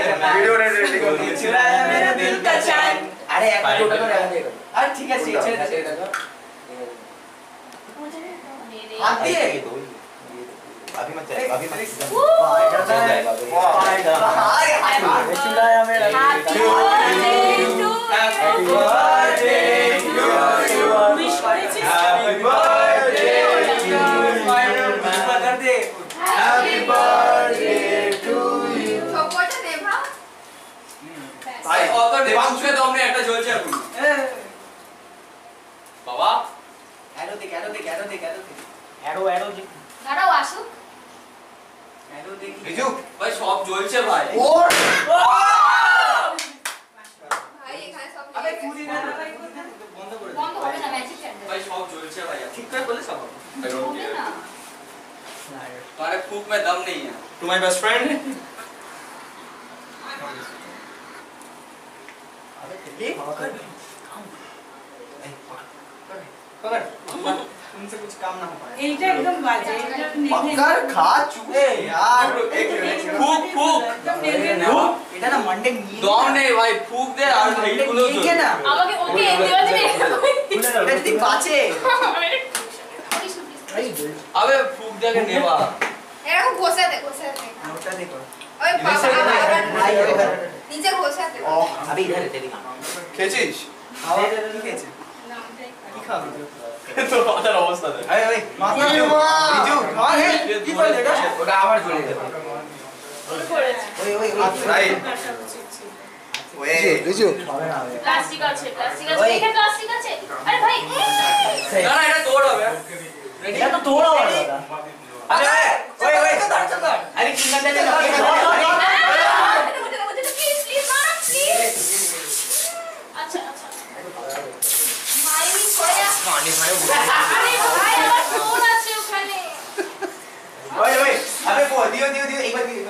Video ready कर दिया। चुराया मेरा दिल का चैन। अरे एक टोटो तो रहने दे। अरे ठीक है ठीक है। आती है अभी मत चल अभी मत चुराया मेरा happy birthday to you wish करेছিস हैप्पी बर्थडे टू यू कर दे हैप्पी बर्थडे टू यू সবকটা দেবা ভাই অত দেবাংশে তো আমরা একটা জ্বলছে এখন বাবা এরো দেখ এরো দেখ এরো দেখ এরো দেখ এরো এরো দেখ দাঁড়াও আসুক এরো দেখ রিজু ভাই সব জ্বলছে ভাই ওর ভাই এখানে সব আবে পুরি না বন্ধ করে বন্ধ হবে না ম্যাজিক ক্যান্ডেল ভাই সব জ্বলছে ভাই ঠিক করে বলে সব হবে না तुम्हारे फूक में दम नहीं है टू माय बेस्ट फ्रेंड अबे ये पकड़ तुमसे कुछ काम ना हो पाए এইটা একদম বাজে এটা पकड़ खा चूहे यार एक मिनट फूक फूक একদম নেবে না এটা না मंडे नी दम नहीं भाई फूक दे और এইগুলো ठीक है ना আমাকে ওকে দেওয়া দিবে এটা যদি বাঁচে अबे फूक दे के नेवा এরকম ঘষে দে नोटा देखो ওই বাবা भाई নিচে ঘষে দে ओ अभी इधर है तेरी খেয়েছিস दे ठीक है কি খাবি তো মাথার অবস্থা দেখ আরে ওই মাথা রিজু খাওয়া হে কি করে এটা ওটা আবার জ্বলে যাবে ওই ওই রাইট ওয়ে রিজু প্লাস্টিক আছে দেখে প্লাস্টিক আছে আরে ভাই না না এটা তোড় হবে এটা তো তোড়া হবে দাদা अरे ओए ओए अरे किंगन दे दे प्लीज मारो प्लीज अच्छा अच्छा मारी छोड़े पानी मारे अरे भाई আমার ফোন আছে ওখানে ओए ओए अबे वो दियो एक बार